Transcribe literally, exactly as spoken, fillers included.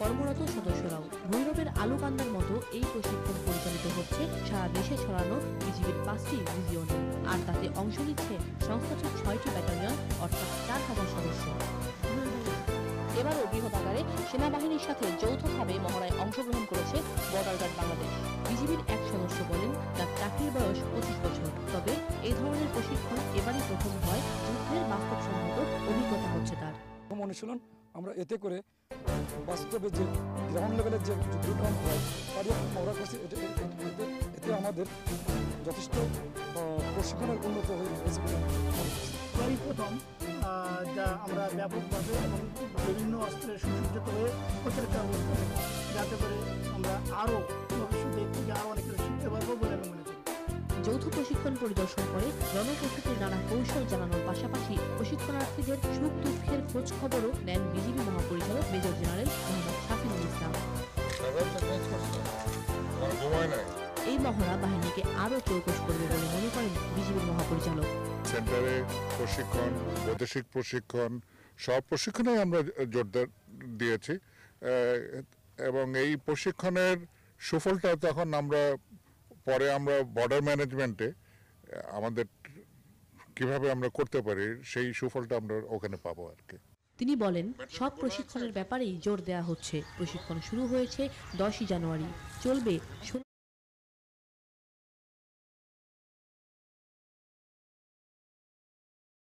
কর্মরত সদস্যরাও। ভৈরবের আলুকান্দার মতো এই প্রশিক্ষণ পরিচালিত হচ্ছে সারা দেশে ছড়ানো বিজিবির পাঁচটি রিজিয়নে, আর তাতে অংশ নিচ্ছে সংস্থাটির ছয়টি ব্যাটালিয়ন অর্থাৎ চার হাজার সদস্য। এবারও বৃহৎ আকারে সেনাবাহিনীর সাথে যৌথভাবে মহড়ায় অংশগ্রহণ করেছে বর্ডার গার্ড বাংলাদেশ। বিজিবির এক সদস্য বলেন, তার চাকরির বয়স পঁচিশ বছর, তবে এই ধরনের প্রশিক্ষণ এবারই প্রথম হয়। যুদ্ধের বাস্তবসম্মত অভিজ্ঞতা হচ্ছে তার। অনুশীলন আমরা এতে করে বাস্তবে যে গ্রাউন্ড লেভেলের যে যুদ্ধটা হয় তারই আমরা করছি। এতে এতে আমাদের যথেষ্ট প্রশিক্ষণের উন্নত হয়েছে বলে এই প্রথম যা আমরা ব্যাপকভাবে এবং বিভিন্ন অস্ত্রের সুসজ্জিত হয়ে প্রতিরক্ষা করতে হবে, যাতে করে আমরা আরও ভবিষ্যতে থেকে আরও অনেক কিছু শিখতে পারবো বলে আমি মনে করি। যৌথ প্রশিক্ষণ পরিদর্শন করে রণপ্রস্তুতির নানা কৌশল জানানোর পাশাপাশি প্রশিক্ষণার্থীদের সুখ দুঃখের খোঁজ খবরও নেন বিজিবি মহাপরিচালক মেজর জেনারেল মোহাম্মদ শাফিনুল ইসলাম। এই মহড়া বাহিনীকে আরও চৌকস করবে বলে মনে করেন বিজিবির মহাপরিচালক। সেন্টারে প্রশিক্ষণ, বৈদেশিক প্রশিক্ষণ, সব প্রশিক্ষণে আমরা জোরদার দিয়েছি এবং এই প্রশিক্ষণের সুফলটা তখন আমরা পরে আমরা বর্ডার ম্যানেজমেন্টে আমাদের কিভাবে আমরা করতে পারি সেই সুফলটা আমরা ওখানে পাবো আর কি। তিনি বলেন, সব প্রশিক্ষণের ব্যাপারেই জোর দেওয়া হচ্ছে। প্রশিক্ষণ শুরু হয়েছে দশই জানুয়ারি, চলবে